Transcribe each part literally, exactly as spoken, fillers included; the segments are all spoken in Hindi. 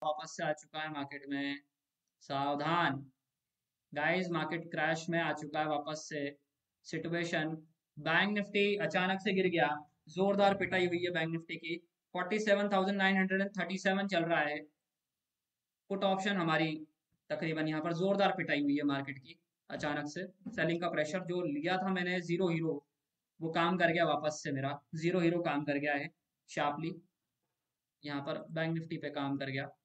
वापस से आ चुका है मार्केट में। सावधान गाइस, मार्केट क्रैश में आ चुका है वापस से। सिचुएशन, बैंक निफ्टी अचानक से गिर गया। जोरदार पिटाई हुई है बैंक निफ्टी की। Forty seven thousand nine hundred thirty seven चल रहा है। पुट ऑप्शन हमारी तकरीबन यहाँ पर जोरदार पिटाई हुई है मार्केट की। अचानक से सेलिंग का प्रेशर जो लिया था मैंने जीरो हीरो, वो काम कर गया वापस से। मेरा जीरो हीरो काम कर गया है शार्पली। यहाँ पर बैंक निफ्टी पे काम कर गया।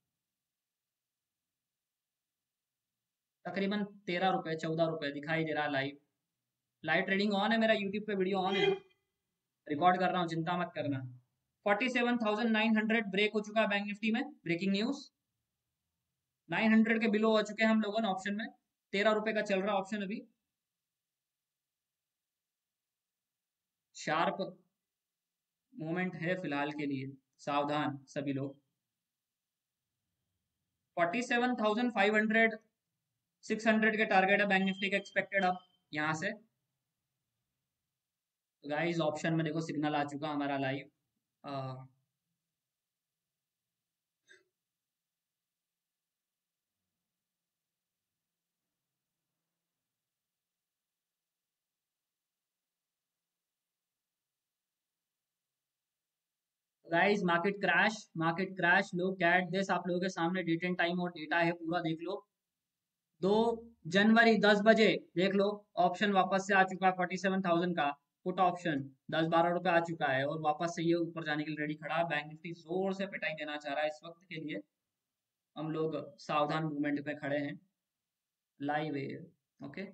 तकरीबन तेरह रुपए चौदह रुपए दिखाई दे रहा है लाइव। लाइव ट्रेडिंग ऑन है, मेरा यूट्यूब पे वीडियो ऑन है, रिकॉर्ड कर रहा हूँ, चिंता मत करना। Forty seven thousand nine hundred break हो चुका है बैंक निफ्टी में। ब्रेकिंग न्यूज, नाइन हंड्रेड के बिलो हो चुके हैं हम लोगों ने ऑप्शन में। तेरह रुपए का चल रहा ऑप्शन अभी। शार्प मोमेंट है फिलहाल के लिए, सावधान सभी लोग। Forty seven thousand five hundred six hundred के टारगेट है बैंक निफ्टी का एक्सपेक्टेड अब यहाँ से। गाइस ऑप्शन में देखो सिग्नल आ चुका हमारा live. Guys market crash, market crash. Look at this, आप लोगों के सामने डेट एंड टाइम और डेटा है पूरा, देख लो। दो जनवरी दस बजे देख लो, ऑप्शन वापस से आ चुका है फोर्टी सेवन थाउजेंड का। पुट ऑप्शन दस बारह रुपए आ चुका है और वापस से ये ऊपर जाने के लिए रेडी खड़ा है। बैंक निफ्टी जोर से पिटाई देना चाह रहा है इस वक्त के लिए। हम लोग सावधान मूवमेंट में खड़े हैं, लाइव है। Okay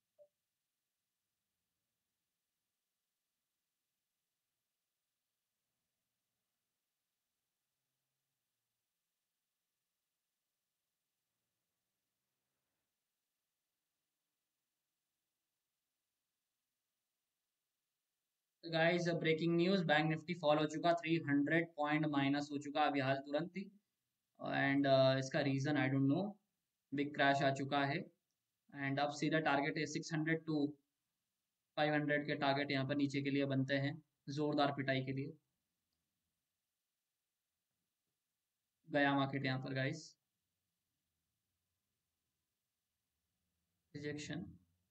guys, breaking news, bank Nifty fall हो चुका, थ्री हंड्रेड पॉइंट माइनस हो चुका अभी हाल तुरंत ही। एंड इसका reason I don't know. Big crash आ चुका है एंड अब सीधा टारगेट है six hundred to five hundred के टारगेट यहाँ पर नीचे के लिए बनते हैं, जोरदार पिटाई के लिए। गया मार्केट यहाँ पर गाइस, रिजेक्शन।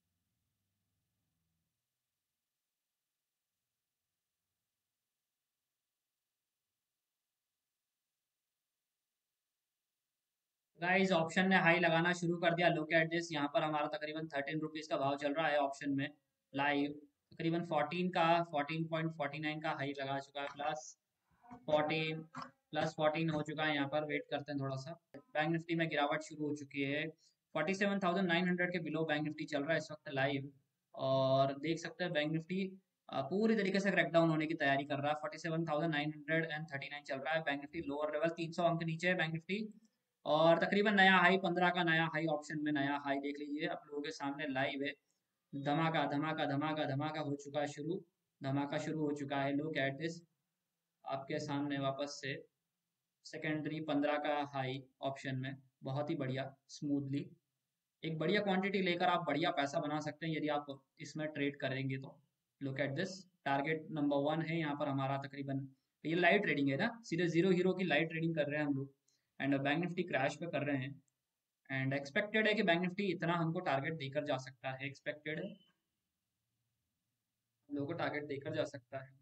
गाइस ऑप्शन ने हाई लगाना शुरू कर दिया। लुक एट दिस, यहाँ पर हमारा तकरीबन थर्टीन रुपीज का भाव चल रहा है ऑप्शन में लाइव। तकरीबन फोर्टीन का फोर्टीन पॉइंट फोर्टी नाइन का हाई लगा चुका है, प्लस फोर्टीन प्लस फोर्टीन हो चुका है यहाँ पर। वेट करते हैं थोड़ा सा। बैंक निफ्टी में गिरावट शुरू हो चुकी है। Forty seven thousand nine hundred के बिलो बैंक निफ्टी चल रहा है इस वक्त लाइव। और देख सकते हैं बैंक निफ्टी अ, पूरी तरीके से क्रैकडाउन होने की तैयारी कर रहा है। Forty seven thousand nine hundred and thirty nine चल रहा है बैंक निफ्टी। लोअर लेवल तीन सौ अंक नीचे है बैंक निफ्टी। और तकरीबन नया हाई पंद्रह का नया हाई ऑप्शन में, नया हाई देख लीजिए आप लोगों के सामने लाइव है। धमाका धमाका धमाका धमाका हो चुका है शुरू। धमाका शुरू हो चुका है। लुक एट दिस, आपके सामने वापस से सेकेंडरी पंद्रह का हाई ऑप्शन में। बहुत ही बढ़िया, स्मूथली एक बढ़िया क्वांटिटी लेकर आप बढ़िया पैसा बना सकते हैं यदि आप इसमें ट्रेड करेंगे तो। Look at this, target number one है यहाँ पर हमारा तकरीबन। ये लाइव ट्रेडिंग है ना, सीधे जीरो हीरो की लाइव ट्रेडिंग कर रहे हैं हम लोग। एंड बैंक निफ्टी क्रैश पे कर रहे हैं। एंड एक्सपेक्टेड है कि बैंक निफ्टी इतना हमको टारगेट देकर जा सकता है। एक्सपेक्टेड है हम लोगों को टारगेट देकर जा सकता है।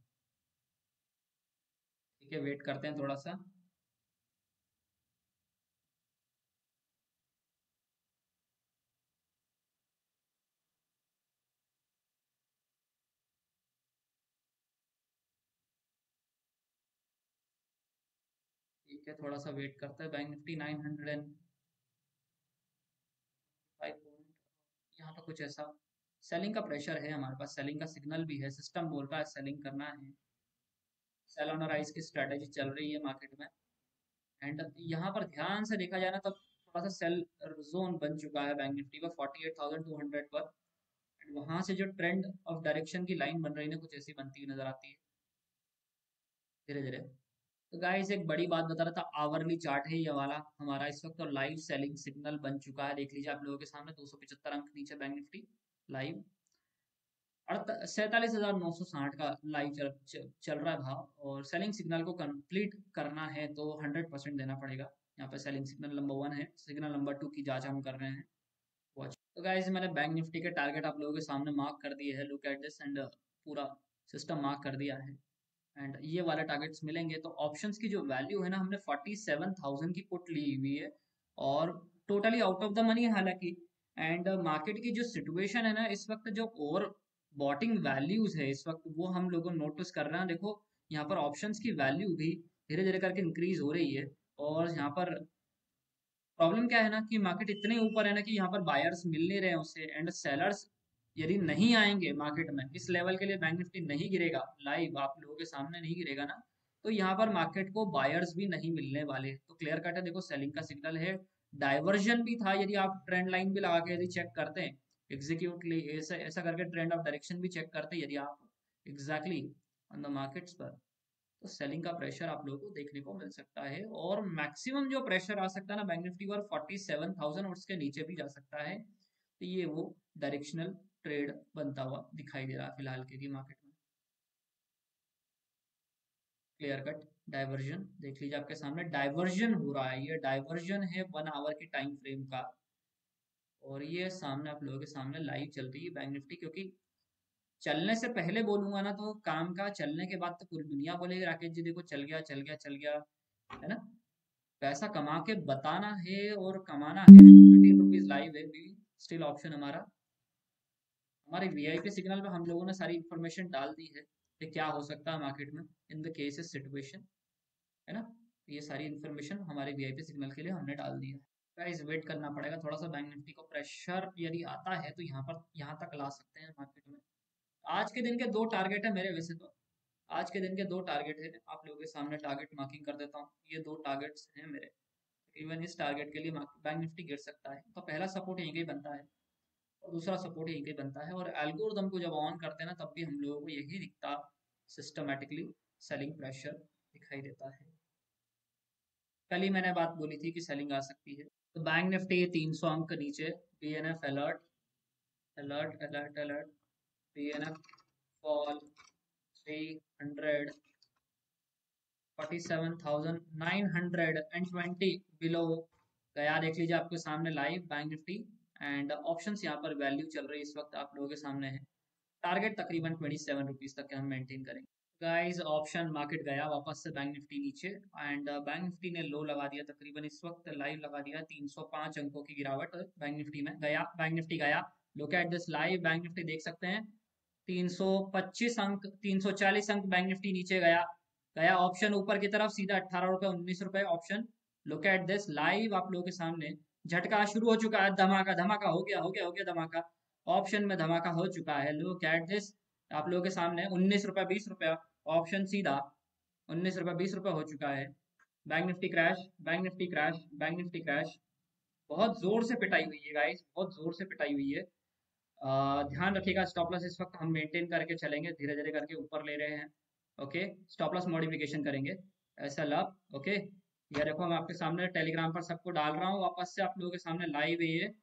ठीक है, वेट करते हैं थोड़ा सा। ठीक है, थोड़ा सा वेट करते हैं। Bank Nifty nine hundred and five point, यहाँ पर कुछ ऐसा सेलिंग का प्रेशर है हमारे पास, सेलिंग का सिग्नल भी है। सिस्टम बोल रहा है सेलिंग करना है। सेल ऑन राइज की स्ट्रेटेजी चल रही है मार्केट में। एंड यहाँ पर ध्यान से देखा जाए ना तो थोड़ा सा सेल जोन बन चुका है बैंक निफ्टी का forty eight thousand two hundred पर। एंड वहां से जो ट्रेंड ऑफ डायरेक्शन की लाइन बन रही है कुछ ऐसी बनती हुई नजर आती है धीरे धीरे। तो गाइस एक बड़ी बात बता रहा था, आवरली चार्ट है ये वाला हमारा इस वक्त, और लाइव सेलिंग सिग्नल बन चुका है। देख लीजिए आप लोगों के सामने, दो सौ पिछहत्तर अंक नीचे बैंक निफ्टी लाइव। सैतालीस हजार नौ सौ साठ का लाइव चल, चल, चल रहा है भाव। और सेलिंग सिग्नल को कंप्लीट करना है तो हंड्रेड परसेंट देना पड़ेगा। यहाँ पे सेलिंग सिग्नल नंबर वन है, सिग्नल नंबर टू की जांच हम कर रहे हैं। वॉच। तो गाइस मैंने बैंक निफ्टी के टारगेट आप लोगों के सामने मार्क कर दिए है, लुक एट दिस, एंड पूरा सिस्टम मार्क कर दिया है एंड ये वाले टारगेट्स मिलेंगे। तो ऑप्शंस की जो वैल्यू है ना, हमने फोर्टी सेवन थाउजेंड की पुट ली हुई है और totally out of the money है हालांकि। एंड मार्केट की जो सिचुएशन है ना इस वक्त, जो ओवर बॉटिंग वैल्यूज है इस वक्त, वो हम लोगों नोटिस कर रहे हैं। देखो यहाँ पर ऑप्शंस की वैल्यू भी धीरे धीरे करके इंक्रीज हो रही है और यहाँ पर प्रॉब्लम क्या है ना कि मार्केट इतने ऊपर है ना कि यहाँ पर बायर्स मिल नहीं रहे हैं उससे, एंड सेलर्स यदि नहीं आएंगे मार्केट में, इस लेवल के लिए बैंक निफ्टी नहीं गिरेगा, लाइव आप लोगों के सामने नहीं गिरेगा ना, तो यहाँ पर मार्केट को बायर्स भी नहीं मिलने वाले। तो क्लियर कट है, देखो सेलिंग का सिग्नल है, डाइवर्जन भी था, यदि आप ट्रेंड लाइन भी लगा के यदि चेक करते हैं एग्जीक्यूटली, ऐसा ऐसा करके ट्रेंड ऑफ डायरेक्शन भी चेक करते हैं यदि आप एग्जैक्टली ऑन द मार्केट्स पर, तो सेलिंग का प्रेशर आप लोगों को देखने को मिल सकता है। और मैक्सिमम जो प्रेशर आ सकता है ना बैंक निफ्टी पर फोर्टी सेवन थाउजेंड और उसके नीचे भी जा सकता है। तो ये वो डायरेक्शनल ट्रेड बनता हुआ दिखाई दे रहा है फिलहाल के लिए मार्केट में। क्लियर कट डाइवर्जन देख लीजिए आपके सामने, डाइवर्जन हो रहा है, ये डाइवर्जन है वन आवर की टाइम फ्रेम का और ये सामने आप लोगों के सामने लाइव चल रही है बैंक निफ्टी। क्योंकि चलने से पहले बोलूंगा ना तो काम का, चलने के बाद तो पूरी दुनिया बोलेगी राकेश जी देखो चल गया चल गया चल गया, है ना। पैसा कमा के बताना है और कमाना है। थर्टीन रुपीज लाइव है भी स्टिल ऑप्शन हमारा, हमारे वीआईपी सिग्नल में हम लोगों ने सारी इन्फॉर्मेशन डाल दी है कि क्या हो सकता है मार्केट में इन द केसेस सिचुएशन, है ना। ये सारी इन्फॉर्मेशन हमारे वीआईपी सिग्नल के लिए हमने डाल दी है। गाइस वेट करना पड़ेगा थोड़ा सा, बैंक निफ्टी को प्रेशर यदि आता है तो यहाँ पर यहाँ तक ला सकते हैं मार्केट में। आज के दिन के दो टारगेट है मेरे, वैसे तो आज के दिन के दो टारगेट है, आप लोगों के सामने टारगेट मार्किंग कर देता हूँ। ये दो टारगेट्स हैं मेरे, इवन इस टारगेट के लिए बैंक निफ्टी गिर सकता है। तो पहला सपोर्ट यहीं का ही बनता है और दूसरा सपोर्ट यहीं का ही बनता है, और एल्गोरिथम को जब ऑन करते हैं ना तब भी हम लोगों को यही दिखता, सिस्टमेटिकली सेलिंग प्रेशर दिखाई देता है। कल ही मैंने बात बोली थी कि सेलिंग आ सकती है। तो बैंक निफ्टी तीन सौ अंक नीचे, BNF alert alert alert alert, BNF fall three hundred forty seven thousand nine hundred and twenty below गया, देख लीजिए आपके सामने live bank Nifty. And options यहाँ पर वैल्यू चल रही है इस वक्त आप लोगों के सामने है, टारगेट तकरीबन ट्वेंटी सेवन रुपीज तक हम मेंटेन करेंगे। गाइस ऑप्शन मार्केट गया वापस से बैंक निफ्टी नीचे, एंड बैंक निफ्टी ने लो लगा दिया, तकरीबन इस वक्त लाइव लगा दिया तीन सौ पाँच अंकों की गिरावट बैंक निफ्टी में गया, बैंक निफ्टी गया। Look at this live, bank Nifty देख सकते हैं तीन सौ पच्चीस अंक, तीन सौ चालीस अंक बैंक निफ्टी नीचे गया गया ऑप्शन ऊपर की तरफ सीधा अट्ठारह रुपए उन्नीस रुपए option. Look at this live आप लोगों के सामने, झटका शुरू हो चुका है, धमाका धमाका हो गया हो गया हो गया धमाका, ऑप्शन में धमाका हो चुका है। लुक एट दिस आप लोगों के सामने उन्नीस रुपए बीस रुपए ऑप्शन सीधा उन्नीस रुपए बीस रुपए हो चुका है। Bank Nifty crash, bank Nifty crash, bank Nifty crash, बहुत जोर से पिटाई हुई है गाइस, बहुत जोर से पिटाई हुई है। आ, ध्यान रखिएगा स्टॉप लॉस इस वक्त हम मेंटेन करके चलेंगे, धीरे धीरे करके ऊपर ले रहे हैं। ओके स्टॉप लॉस मॉडिफिकेशन करेंगे ऐसा लाभ। ओके ये देखो मैं आपके सामने टेलीग्राम पर सबको डाल रहा हूँ, वापस से आप लोगों के सामने लाइव है ये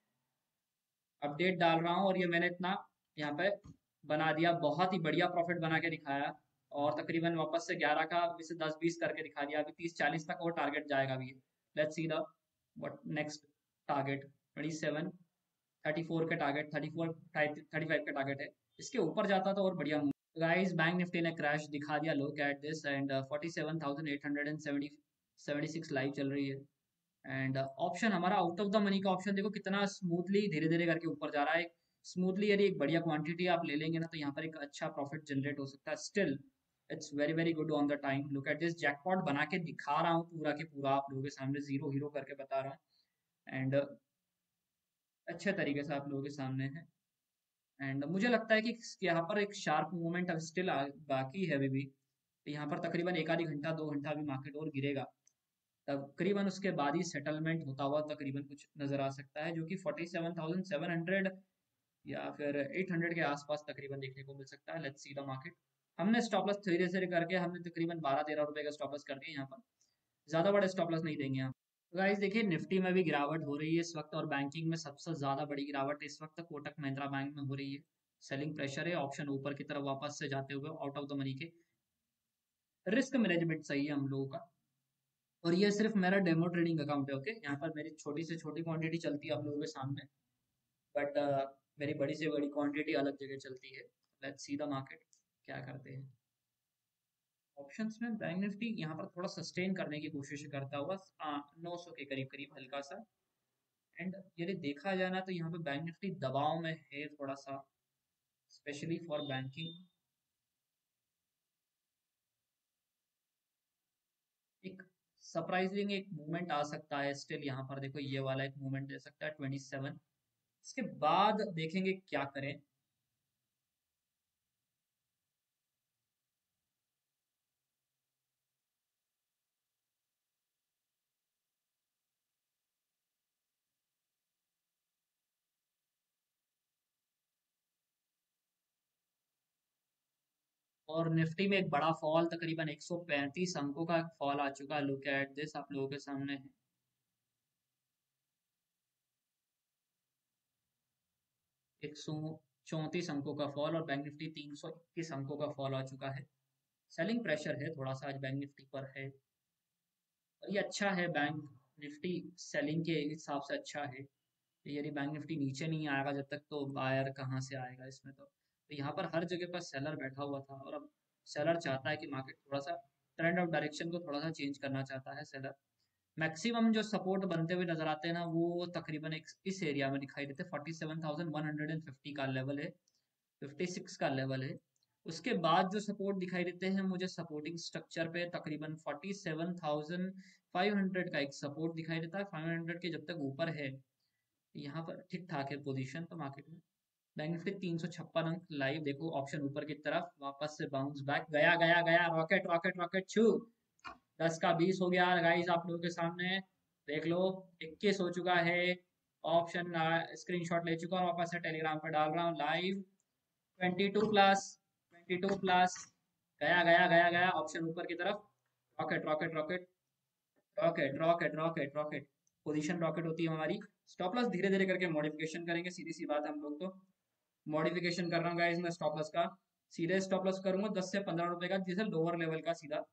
अपडेट डाल रहा हूँ, और ये मैंने इतना यहाँ पे बना दिया, बहुत ही बढ़िया प्रॉफिट बना के दिखाया, और तकरीबन वापस से ग्यारह का से दस बीस करके दिखा दिया, अभी तीस चालीस तक और टारगेट जाएगा अभी। Let's see the what next target, twenty seven thirty four के target, thirty four thirty five का टारगेट है, इसके ऊपर जाता तो और बढ़िया। गाइस बैंक निफ्टी ने क्रैश दिखा दिया, look at this, and forty seven thousand eight hundred and seventy seventy six live चल रही है। एंड ऑप्शन uh, हमारा आउट ऑफ द मनी का ऑप्शन देखो कितना स्मूथली धीरे धीरे करके ऊपर जा रहा है। स्मूथली यदि एक बढ़िया क्वांटिटी आप ले लेंगे ना तो यहाँ पर एक अच्छा प्रॉफिट जनरेट हो सकता है। Still it's very very good on the time. Look at this, jackpot बना के दिखा रहा हूँ पूरा के पूरा आप लोगों के सामने, जीरो हीरो करके बता रहा हूँ, एंड uh, अच्छे तरीके से आप लोगों के सामने है। एंड मुझे लगता है कि यहाँ पर एक शार्प मूवमेंट अब स्टिल बाकी है अभी भी, यहाँ पर तकरीबन एक आधी घंटा दो घंटा भी मार्केट और गिरेगा, तकरीबन उसके बाद ही सेटलमेंट होता हुआ तकरीबन कुछ नजर आ सकता है, जो कि forty seven thousand seven hundred या फिर एट हंड्रेड के आसपास तकरीबन देखने को मिल सकता है। Let's see the market. हमने स्टॉप लॉस धीरे धीरे करके हमने तकरीबन बारह तेरह रुपए का स्टॉप लॉस कर दिया यहाँ पर, ज्यादा बड़े स्टॉप लॉस नहीं देंगे यहाँ। तो गाइस देखिए निफ्टी में भी गिरावट हो रही है इस वक्त, और बैंकिंग में सबसे ज्यादा बड़ी गिरावट इस वक्त कोटक महिंद्रा बैंक में हो रही है। सेलिंग प्रेशर है, ऑप्शन ऊपर की तरफ वापस से जाते हुए आउट ऑफ द मनी के, रिस्क मैनेजमेंट सही है हम लोगों का। और ये सिर्फ मेरा डेमो ट्रेडिंग अकाउंट है। ओके, यहाँ पर मेरी छोटी से छोटी क्वांटिटी चलती है आप लोगों के सामने, बट मेरी बड़ी से बड़ी क्वांटिटी अलग जगह चलती है। लेट्स सी द मार्केट क्या करते हैं। ऑप्शंस में बैंक निफ्टी यहाँ पर थोड़ा सस्टेन करने की कोशिश करता हुआ नौ सौ के करीब करीब हल्का सा। एंड यदि देखा जाए ना तो यहाँ पे बैंक निफ्टी दबाव में है थोड़ा सा, स्पेशली फॉर बैंकिंग। एक सरप्राइजिंग एक मूवमेंट आ सकता है स्टिल, यहाँ पर देखो ये वाला एक मूवमेंट दे सकता है ट्वेंटी सेवन। इसके बाद देखेंगे क्या करें। और निफ्टी में एक बड़ा फॉल, तकरीबन एक सौ पैंतीस अंकों का फॉल आ चुका है। लुक एट दिस, आप लोगों के सामने है एक सौ चौंतीस अंकों का फॉल, और बैंक निफ्टी तीन सौ इक्कीस अंकों का फॉल आ चुका है। सेलिंग प्रेशर है थोड़ा सा आज बैंक निफ्टी पर है, और ये अच्छा है। बैंक निफ्टी सेलिंग के हिसाब से अच्छा है। यदि बैंक निफ्टी नीचे नहीं आएगा जब तक, तो बायर कहाँ से आएगा इसमें। तो, तो यहाँ पर हर जगह पर सेलर बैठा हुआ था, और अब सेलर चाहता है कि मार्केट थोड़ा सा ट्रेंड ऑफ डायरेक्शन को थोड़ा सा चेंज करना चाहता है सेलर। मैक्सिमम जो सपोर्ट बनते हुए नजर आते हैं ना, वो तकरीबन एक इस एरिया में दिखाई देते हैं। Forty seven thousand one hundred and fifty का लेवल है, फिफ्टी सिक्स का लेवल है। उसके बाद जो सपोर्ट दिखाई देते हैं मुझे सपोर्टिंग स्ट्रक्चर पे, तकरीबन forty seven thousand five hundred का एक सपोर्ट दिखाई देता है। फाइव हंड्रेड के जब तक ऊपर है, यहाँ पर ठीक ठाक है पोजीशन तो मार्केट में। बैंक निफ्टी तीन सौ छप्पन अंक लाइव, देखो ऑप्शन ऊपर की तरफ वापस से बाउंस बैक, गया गया गया, रॉकेट रॉकेट रॉकेट छू। दस का बीस हो गया गाइस आप लोगों के सामने, देख लो। इक्कीस हो चुका है। ऑप्शन स्क्रीनशॉट ले चुका हूँ, वापस से टेलीग्राम पर डाल रहा हूँ live. Twenty two plus, twenty two plus, गया गया गया गया, ऑप्शन ऊपर की तरफ। Rocket rocket rocket rocket rocket rocket rocket, position rocket होती है हमारी। स्टॉप लॉस धीरे धीरे करके मॉडिफिकेशन करेंगे, सीधी सी बात है। हम लोग तो मॉडिफिकेशन कर रहा हूँ गाइस मैं स्टॉप लॉस का। सीधे स्टॉप लॉस करूंगा दस से पंद्रह रुपए का, जिसे लोअर लेवल का सीधा,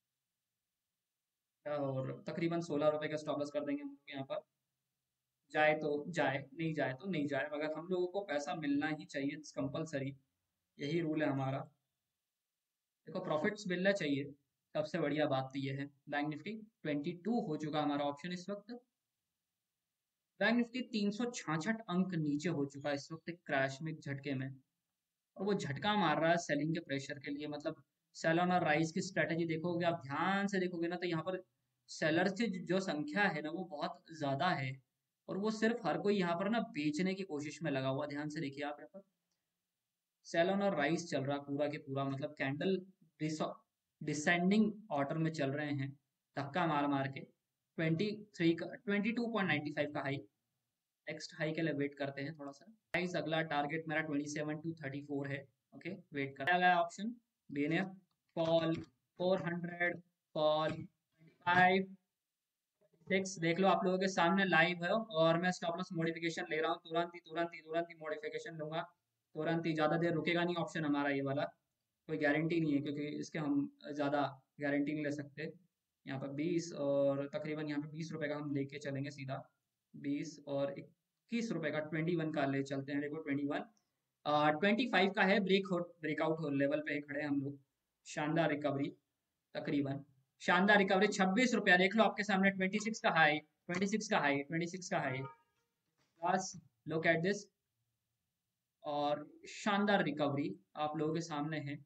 और तकरीबन सोलह रुपए का स्टॉप लॉस कर देंगे हम लोग यहाँ पर। जाए तो जाए, नहीं जाए तो नहीं जाए, मगर हम लोगों को पैसा मिलना ही चाहिए, कंपलसरी, यही रूल है हमारा। देखो प्रॉफिट्स मिलना चाहिए, सबसे बढ़िया बात तो ये है। बैंक निफ्टी ट्वेंटी टू हो चुका हमारा ऑप्शन इस वक्त। बैंक निफ्टी तीन सौ छाछठ अंक नीचे हो चुका है इस वक्त, एक क्रैश में, एक झटके में। और वो झटका मार रहा है सेलिंग के प्रेशर के लिए। मतलब सेल ऑन और राइज की स्ट्रेटेजी देखोगे आप, ध्यान से देखोगे ना, तो यहाँ पर सेलर की जो संख्या है ना वो बहुत ज्यादा है। और वो सिर्फ हर कोई यहाँ पर ना बेचने की कोशिश में लगा हुआ, ध्यान से देखिए आप यहाँ पर। सेल ऑन और राइज चल रहा पूरा के पूरा, मतलब कैंडल डिसेंडिंग ऑर्डर में चल रहे हैं, धक्का मार मार के। ट्वेंटी थ्री का twenty two point ninety five का हाई, नेक्स्ट हाई के लिए वेट करते हैं थोड़ा सा। गाइस अगला टारगेट मेरा twenty seven two thirty four है। ओके, वेट कर गया option BNF fall, four hundred fall, five six, देख लो आप लोगों के सामने लाइव है। और मैं स्टॉप लॉस मॉडिफिकेशन ले रहा हूँ, तुरंत ही तुरंत ही तुरंत ही मॉडिफिकेशन लूंगा, तुरंत ही। ज्यादा देर रुकेगा नहीं ऑप्शन हमारा ये वाला, कोई गारंटी नहीं है, क्योंकि इसके हम ज़्यादा गारंटी नहीं ले सकते। यहाँ पर बीस, और तकरीबन यहाँ पे बीस रुपए का हम लेके चलेंगे सीधा। बीस और इक्कीस रुपए का, ट्वेंटी वन का ले चलते हैं। देखो ट्वेंटी वन, ट्वेंटी फाइव का है, ब्रेक हो ब्रेकआउट हो लेवल पे खड़े हैं हम लोग। शानदार रिकवरी, तकरीबन शानदार रिकवरी। छब्बीस रुपया देख लो आपके सामने, ट्वेंटी सिक्स का हाई, ट्वेंटी सिक्स का हाई, ट्वेंटी सिक्स का हाई। बस लुक एट दिस, और शानदार रिकवरी आप लोगों के सामने है,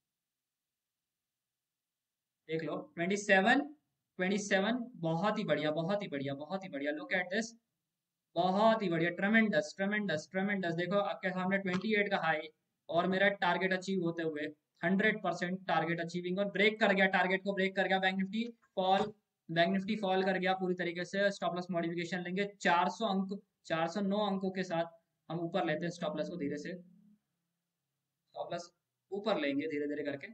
देख लो। ट्वेंटी सेवन, ट्वेंटी सेवन, बहुत ही बढ़िया, बहुत ही बढ़िया, बहुत ही बढ़िया। लुक एट दिस, बहुत ही बढ़िया, ट्रेमेंडस ट्रेमेंडस ट्रेमेंडस। देखो आपके सामने ट्वेंटी एट का हाई, और मेरा टारगेट अचीव होते हुए, हंड्रेड परसेंट टारगेट अचीविंग, और ब्रेक कर गया, टारगेट को ब्रेक कर गया bank Nifty. Fall, bank Nifty fall कर गया पूरी तरीके से। स्टॉप लॉस मॉडिफिकेशन लेंगे चार सौ अंक, चार सौ नौ अंकों के साथ हम ऊपर लेते हैं स्टॉप लॉस को धीरे से। स्टॉप लॉस ऊपर लेंगे धीरे धीरे करके।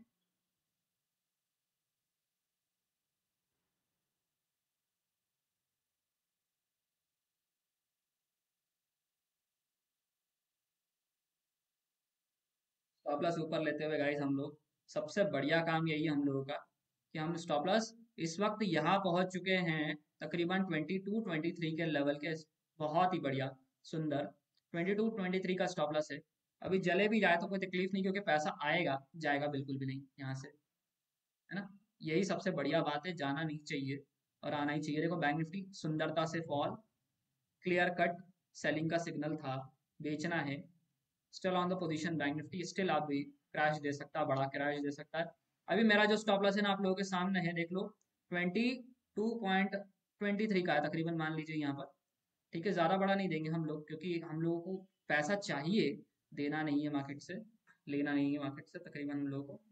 स्टॉप लॉस ऊपर लेते हुए गाइस हम लोग, सबसे बढ़िया काम यही है हम लोगों का, कि हम स्टॉप लॉस इस वक्त यहाँ पहुंच चुके हैं तकरीबन ट्वेंटी टू ट्वेंटी थ्री के लेवल के। बहुत ही बढ़िया, सुंदर। ट्वेंटी टू ट्वेंटी थ्री का स्टॉप लॉस है। अभी जले भी जाए तो कोई तकलीफ नहीं, क्योंकि पैसा आएगा, जाएगा बिल्कुल भी नहीं यहाँ से, है ना। यही सबसे बढ़िया बात है, जाना नहीं चाहिए और आना ही चाहिए। देखो बैंक निफ्टी सुंदरता से फॉल, क्लियर कट सेलिंग का सिग्नल था, बेचना है। Still on the position bank Nifty, still आप भी क्रैश दे सकता है, बड़ा क्रैश दे सकता है। अभी मेरा जो स्टॉप लॉस है ना आप लोगों के सामने है, देख लो। Twenty two point twenty three का है तकरीबन, मान लीजिए यहाँ पर। ठीक है, ज़्यादा बड़ा नहीं देंगे हम लोग, क्योंकि हम लोगों को पैसा चाहिए, देना नहीं है मार्केट से, लेना नहीं है मार्केट से तकरीबन हम लोगों को।